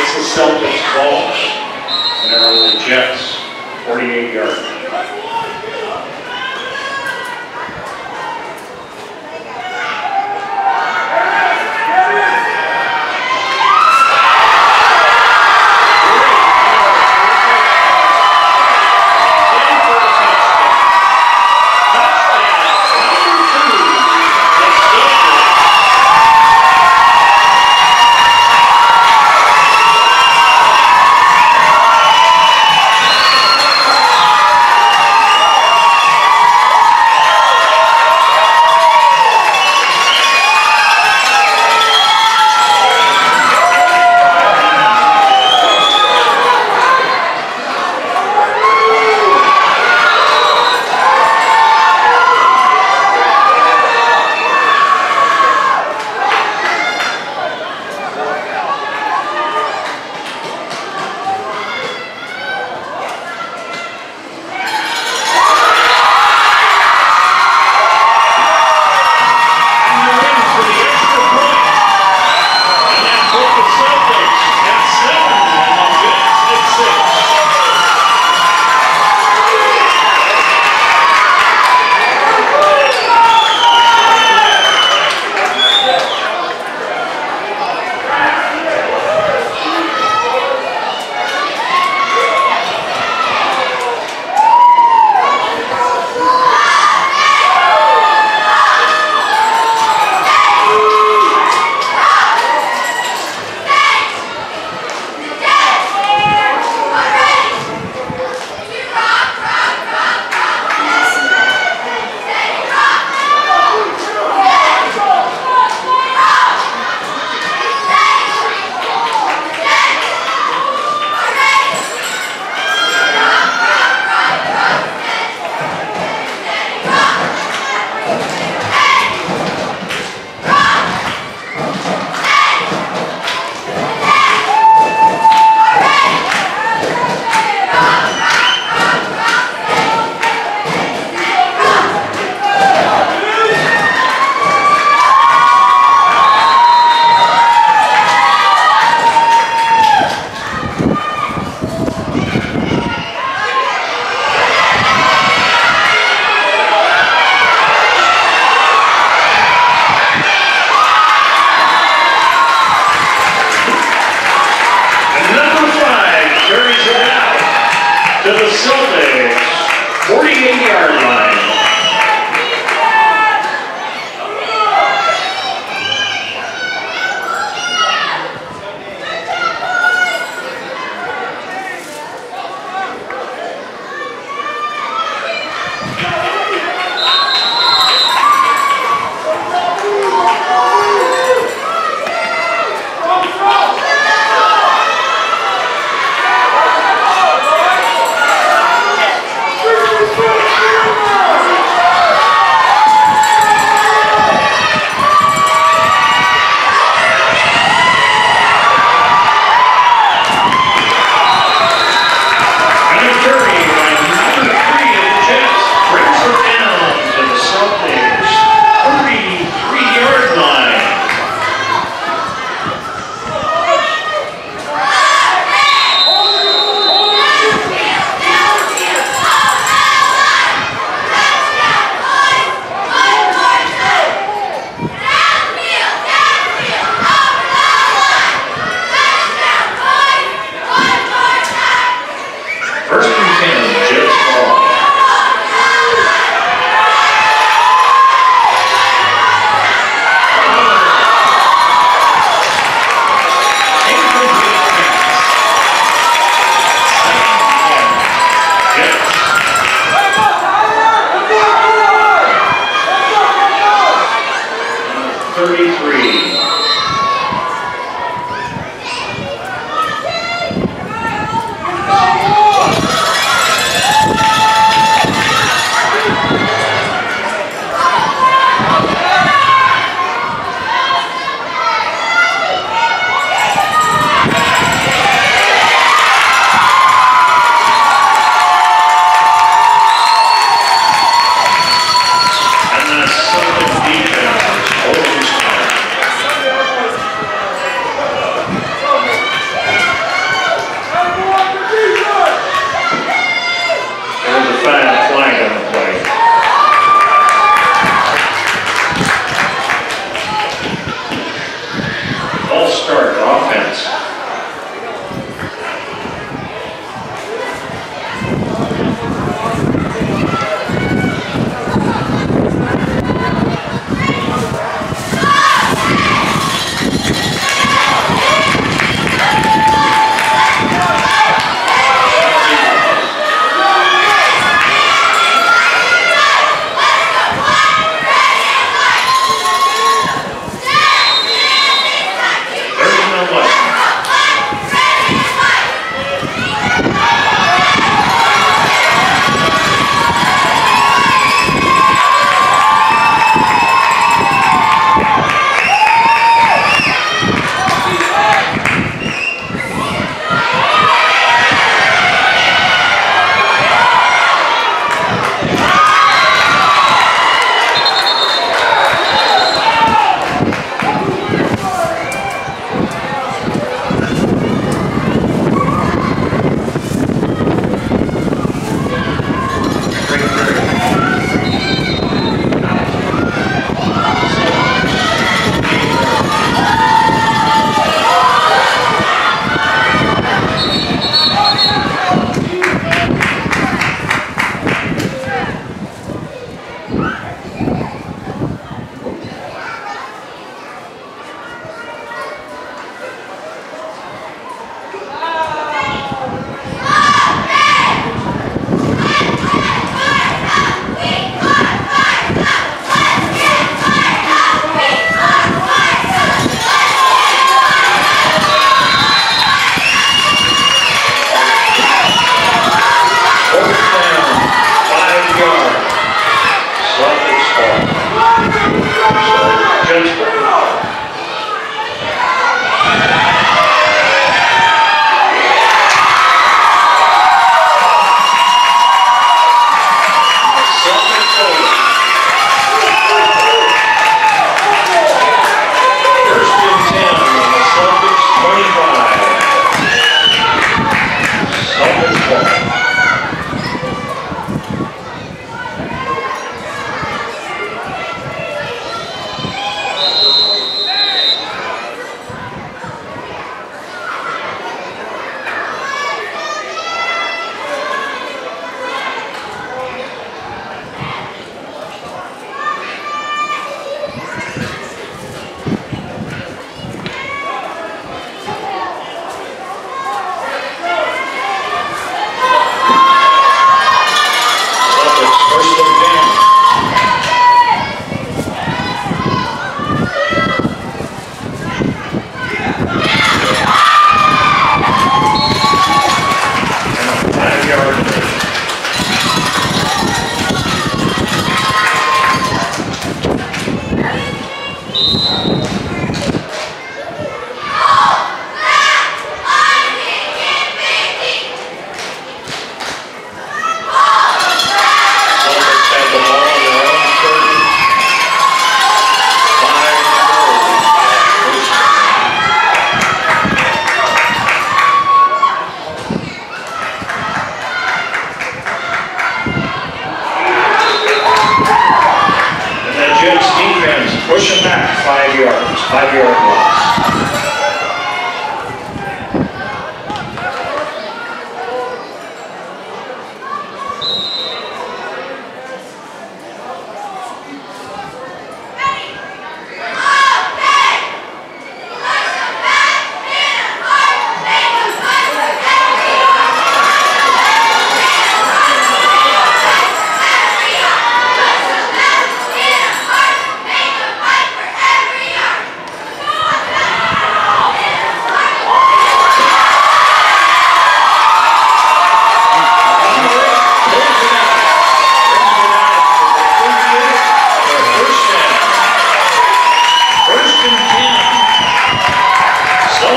It's the Celtics ball. And they're on the Jets, 48 yards. To the Celtics, 48-yard line.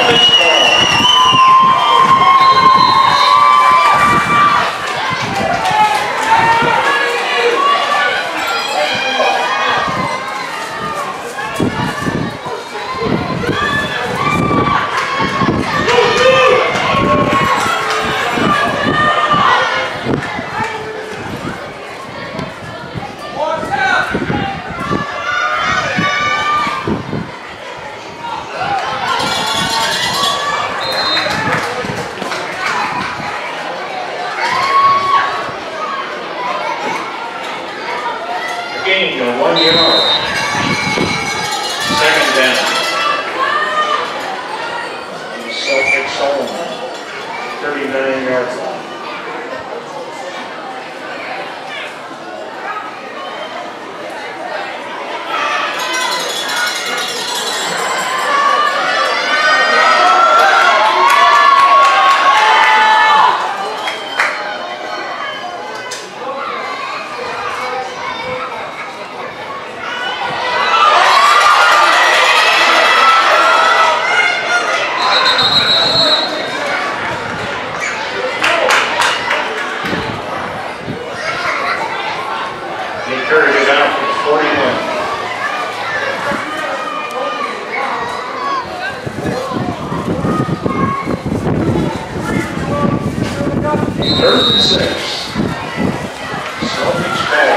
Celtics ball. Gain of 1 yard. Second down. The Celtics home. 39-yard line. Carried it out for 41. Third and 6. Celtics ball.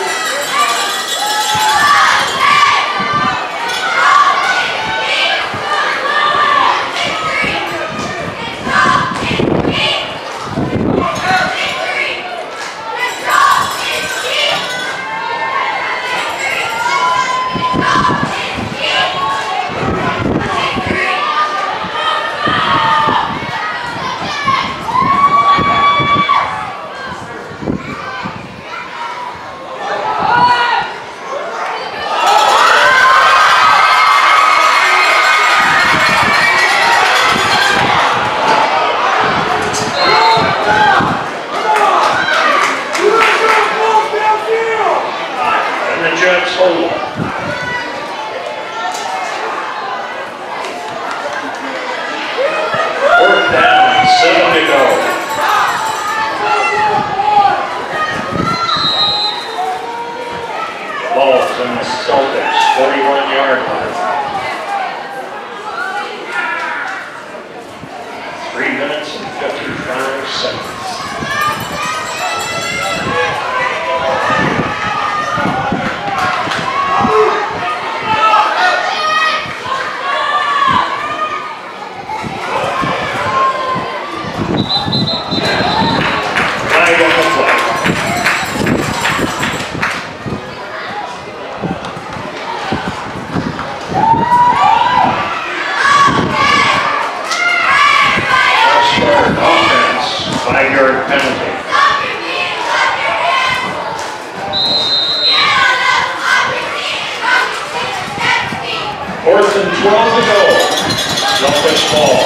Jets hold. Fourth down, 7 to go. Ball's on the Celtics, 41-yard line. 3 minutes and 55 seconds. Offense, 5-yard penalty. Fourth and 12 to go. Celtics ball.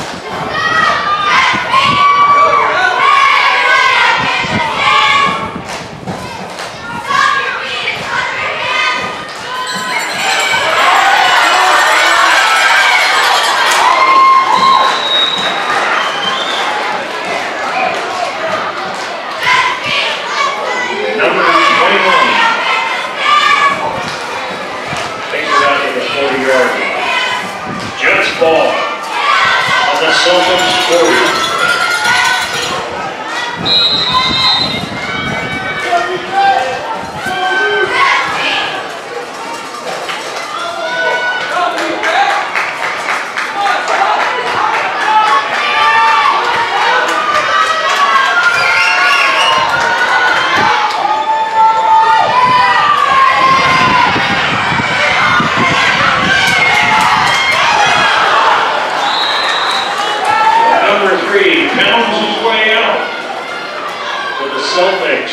Number 21 takes it out to the 40-yard line. Jets ball on the Celtics 40. Pounds his way out to the Celtics.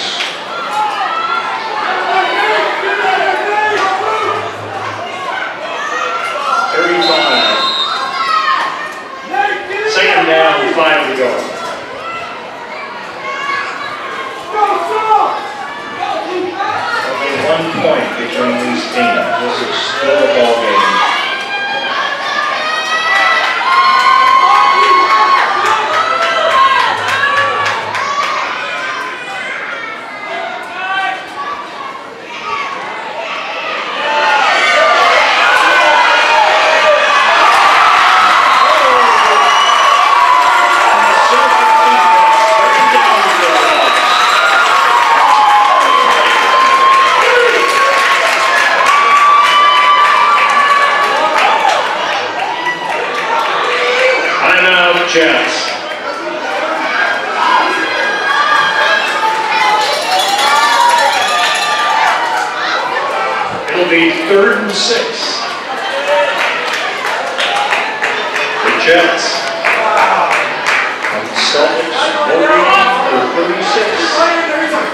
Second down, 5 to go. Only 1 point between these teams. This is still a ball game. Jets. It'll be 3rd and 6. The Jets. And the Celtics voting for 36.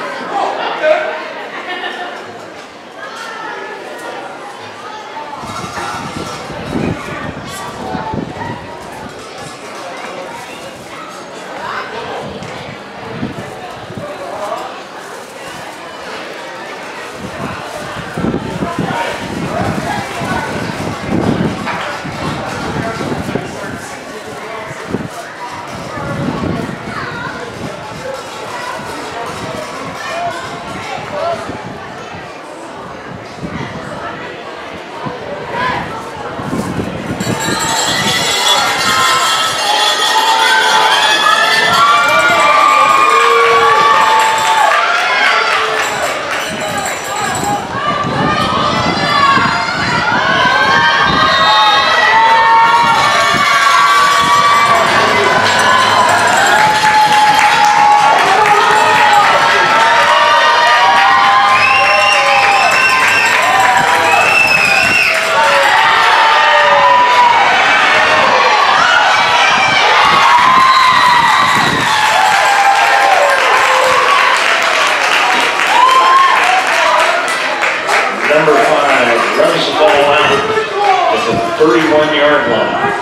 Number 5 runs the ball out at the 31-yard line.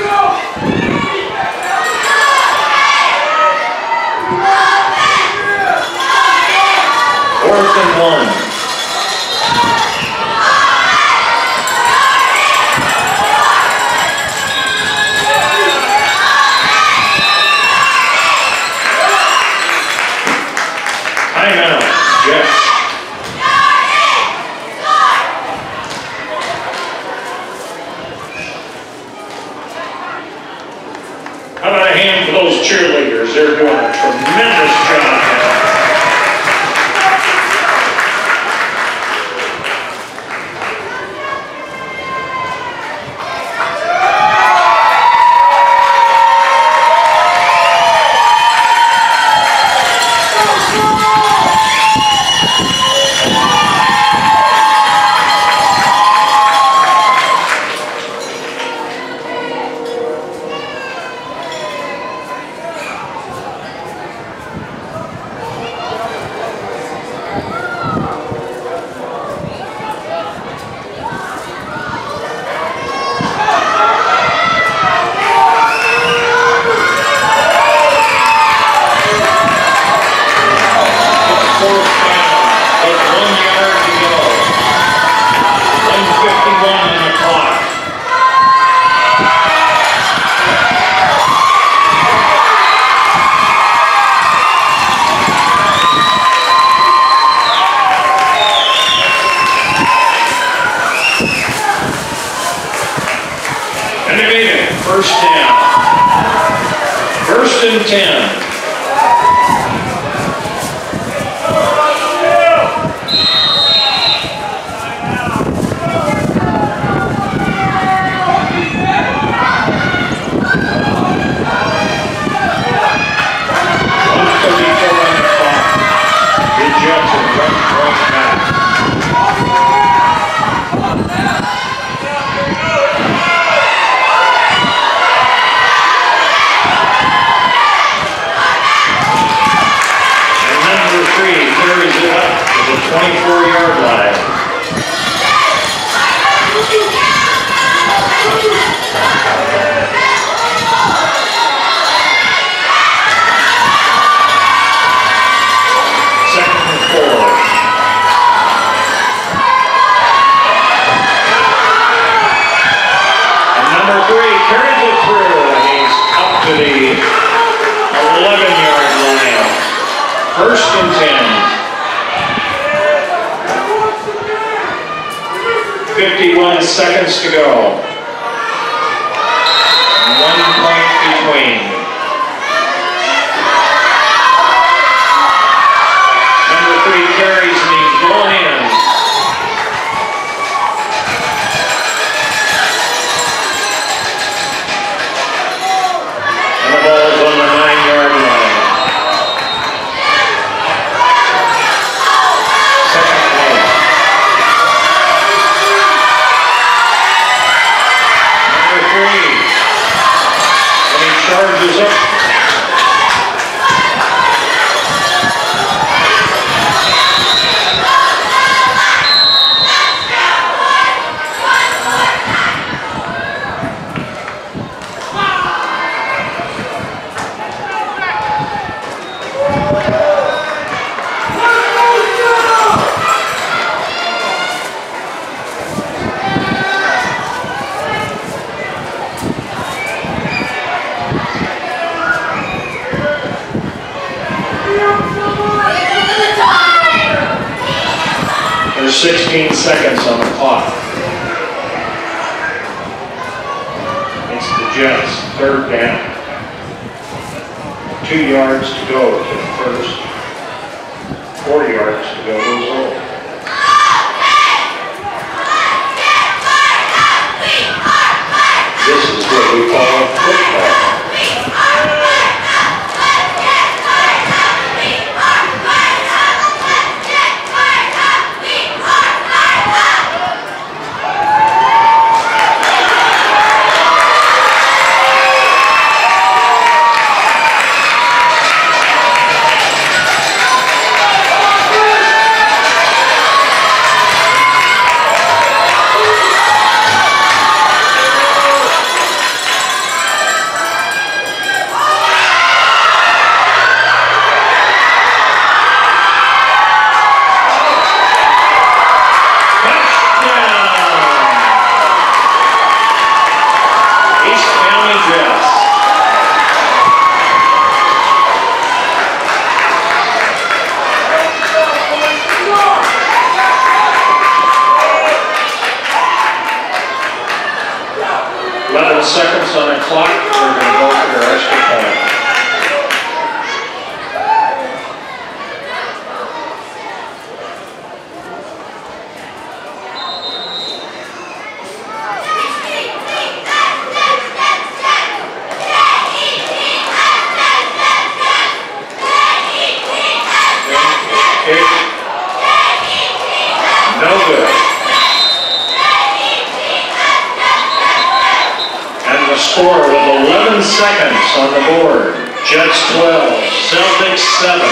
4th and 1. Timeout, Jets. How about a hand for those cheerleaders? They're doing a tremendous job. And they made it. 1st down. 1st and 10. Carries it up to the 24-yard line. Second and 4. And number 3 carries it through, and he's up to the 11-yard line. 1st and 10. 51 seconds to go. 1 point between. Number 3 carries and he's going in. And the charges up. There's 16 seconds on the clock. It's the Jets, third down. 2 yards to go to the first. 4 yards to go to the goal. This is what we call football. Seconds on the clock, we're going to go for the extra point. No good. Score with 11 seconds on the board. Jets 12, Celtics 7.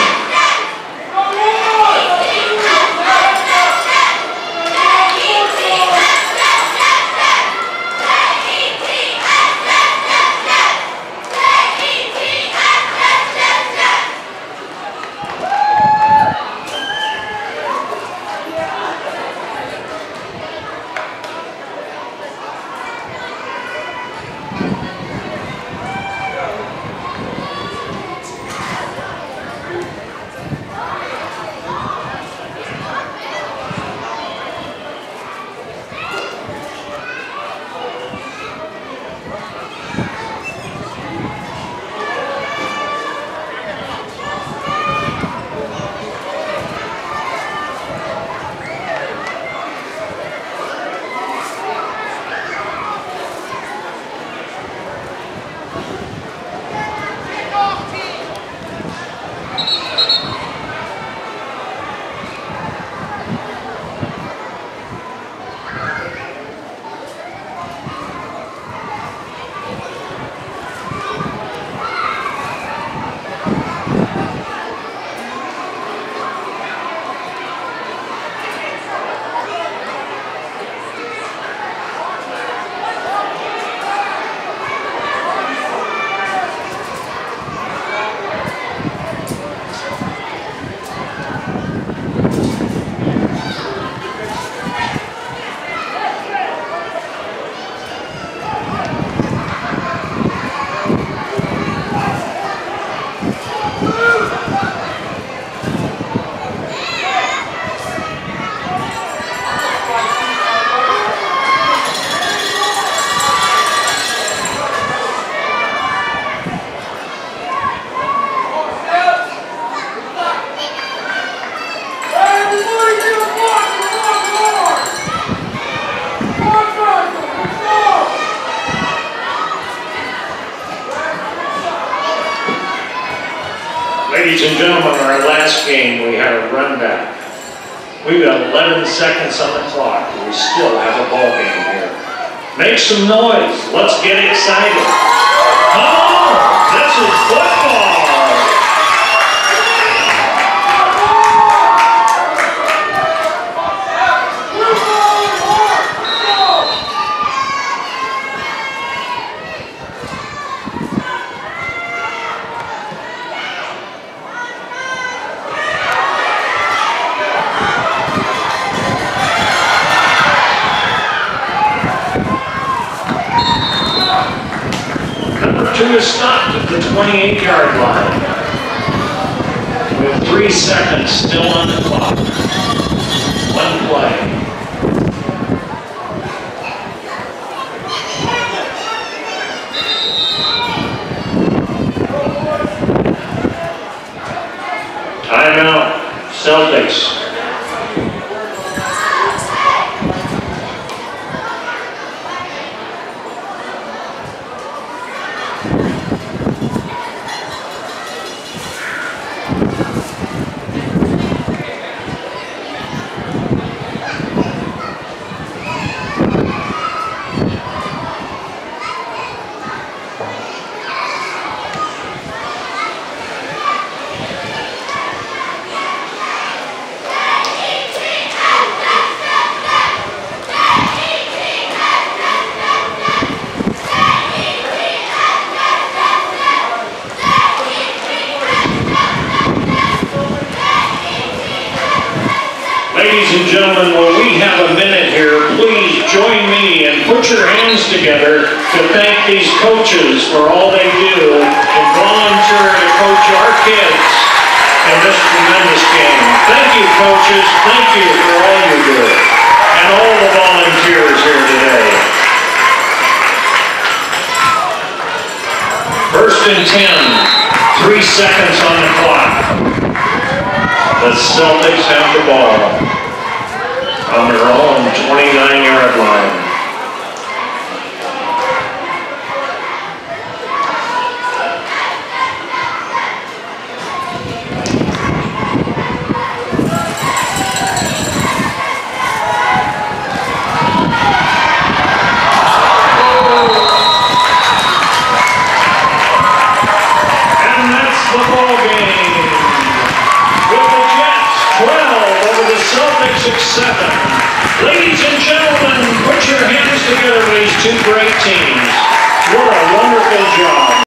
Ladies and gentlemen, our last game, we had a run back. We've got 11 seconds on the clock. We still have a ball game here. Make some noise. Let's get excited. Come on! to a stop at the 28-yard line. With 3 seconds still on the clock. One play. Timeout, Celtics. Ladies and gentlemen, while we have a minute here, please join me and put your hands together to thank these coaches for all they do and volunteer to coach our kids in this tremendous game. Thank you, coaches. Thank you for all you do. And all the volunteers here today. 1st and 10, 3 seconds on the clock. The Celtics have the ball on their own 29-yard line. And that's the ball game. With the Jets 12 over the Celtics at 7. Ladies and gentlemen, put your hands together for these two great teams. What a wonderful job.